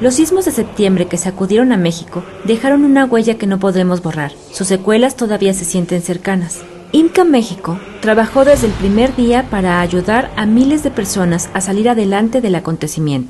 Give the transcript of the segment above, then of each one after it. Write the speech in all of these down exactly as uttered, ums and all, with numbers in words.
Los sismos de septiembre que sacudieron a México dejaron una huella que no podremos borrar. Sus secuelas todavía se sienten cercanas. IMCA México trabajó desde el primer día para ayudar a miles de personas a salir adelante del acontecimiento.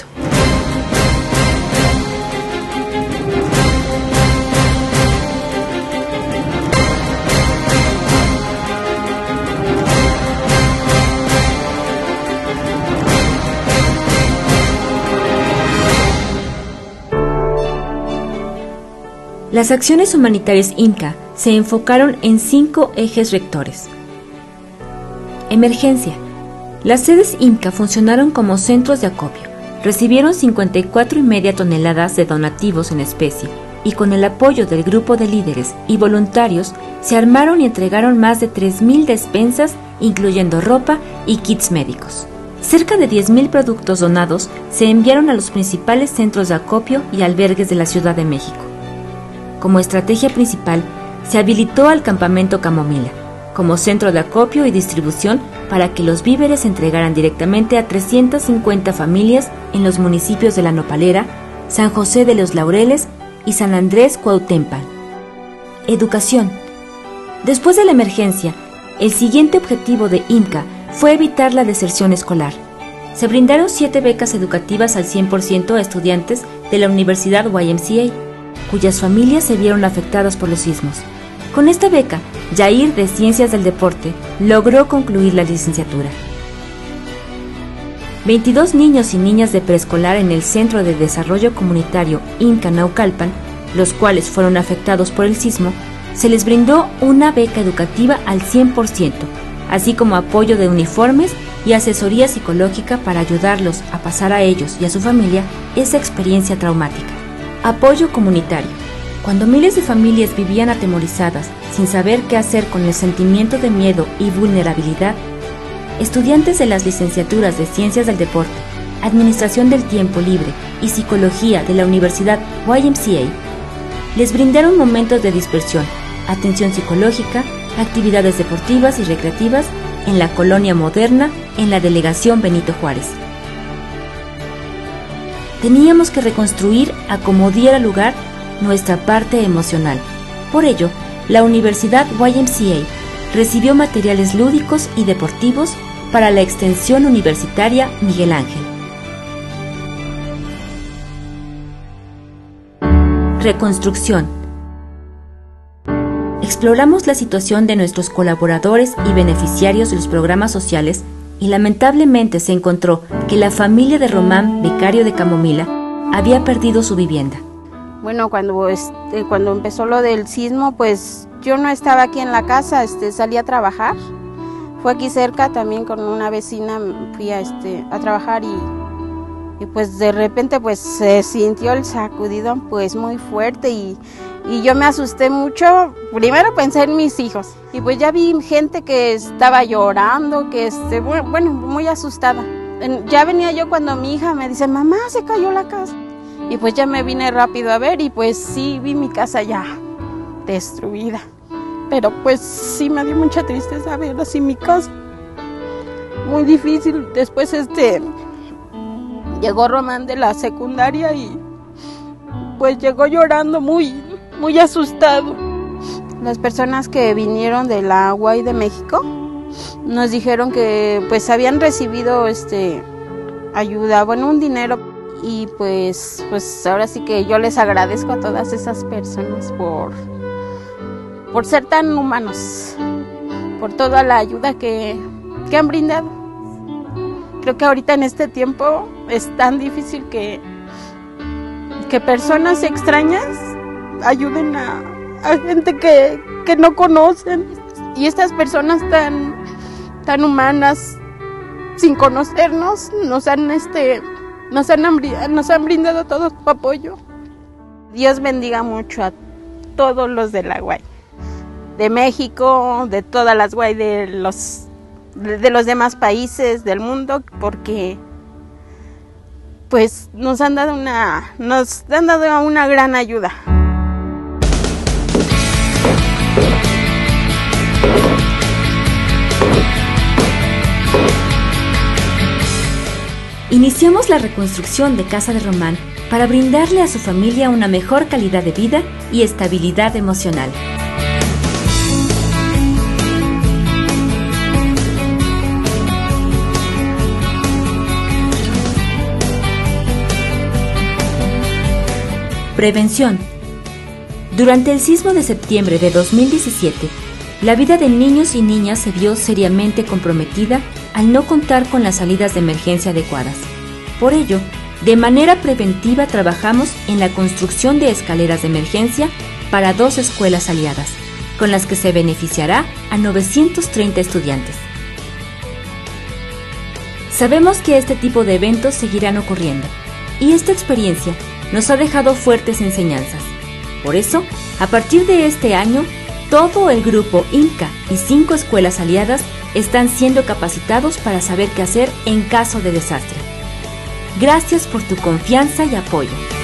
Las acciones humanitarias IMCA se enfocaron en cinco ejes rectores. Emergencia. Las sedes IMCA funcionaron como centros de acopio. Recibieron cincuenta y cuatro y media toneladas de donativos en especie y con el apoyo del grupo de líderes y voluntarios se armaron y entregaron más de tres mil despensas, incluyendo ropa y kits médicos. Cerca de diez mil productos donados se enviaron a los principales centros de acopio y albergues de la Ciudad de México. Como estrategia principal, se habilitó al campamento Camomila, como centro de acopio y distribución para que los víveres se entregaran directamente a trescientas cincuenta familias en los municipios de La Nopalera, San José de los Laureles y San Andrés Cuauhtémoc. Educación. Después de la emergencia, el siguiente objetivo de IMCA fue evitar la deserción escolar. Se brindaron siete becas educativas al cien por ciento a estudiantes de la Universidad Y M C A, cuyas familias se vieron afectadas por los sismos. Con esta beca, Yair, de Ciencias del Deporte, logró concluir la licenciatura. veintidós niños y niñas de preescolar en el Centro de Desarrollo Comunitario IMCA Naucalpan, los cuales fueron afectados por el sismo, se les brindó una beca educativa al cien por ciento, así como apoyo de uniformes y asesoría psicológica para ayudarlos a pasar a ellos y a su familia esa experiencia traumática. Apoyo comunitario. Cuando miles de familias vivían atemorizadas, sin saber qué hacer con el sentimiento de miedo y vulnerabilidad, estudiantes de las licenciaturas de Ciencias del Deporte, Administración del Tiempo Libre y Psicología de la Universidad Y M C A les brindaron momentos de dispersión, atención psicológica, actividades deportivas y recreativas en la Colonia Moderna, en la Delegación Benito Juárez. Teníamos que reconstruir a como diera lugar nuestra parte emocional. Por ello, la Universidad Y M C A recibió materiales lúdicos y deportivos para la extensión universitaria Miguel Ángel. Reconstrucción. Exploramos la situación de nuestros colaboradores y beneficiarios de los programas sociales y lamentablemente se encontró que la familia de Román, becario de Camomila, había perdido su vivienda. Bueno, cuando, este, cuando empezó lo del sismo, pues yo no estaba aquí en la casa, este, salí a trabajar. Fue aquí cerca también con una vecina, fui a, este, a trabajar y, y pues de repente pues se sintió el sacudido pues muy fuerte y, y yo me asusté mucho. Primero pensé en mis hijos y pues ya vi gente que estaba llorando, que este, bueno, muy asustada. Ya venía yo cuando mi hija me dice, mamá, se cayó la casa. Y pues ya me vine rápido a ver y pues sí, vi mi casa ya destruida. Pero pues sí me dio mucha tristeza ver así mi casa. Muy difícil. Después este llegó Román de la secundaria y pues llegó llorando muy, muy asustado. Las personas que vinieron de la U A I de México nos dijeron que pues habían recibido este ayuda, bueno, un dinero y pues pues ahora sí que yo les agradezco a todas esas personas por por ser tan humanos, por toda la ayuda que, que han brindado. Creo que ahorita en este tiempo es tan difícil que que personas extrañas ayuden a, a gente que, que no conocen y estas personas tan tan humanas, sin conocernos, nos han este nos han nos han brindado todo su apoyo. Dios bendiga mucho a todos los de la U A I, de México, de todas las U A I de los de los demás países del mundo, porque pues nos han dado una nos han dado una gran ayuda. Iniciamos la reconstrucción de Casa de Román para brindarle a su familia una mejor calidad de vida y estabilidad emocional. Prevención. Durante el sismo de septiembre de dos mil diecisiete, la vida de niños y niñas se vio seriamente comprometida al no contar con las salidas de emergencia adecuadas. Por ello, de manera preventiva trabajamos en la construcción de escaleras de emergencia para dos escuelas aliadas, con las que se beneficiará a novecientos treinta estudiantes. Sabemos que este tipo de eventos seguirán ocurriendo, y esta experiencia nos ha dejado fuertes enseñanzas. Por eso, a partir de este año, todo el grupo INCA y cinco escuelas aliadas están siendo capacitados para saber qué hacer en caso de desastre. Gracias por tu confianza y apoyo.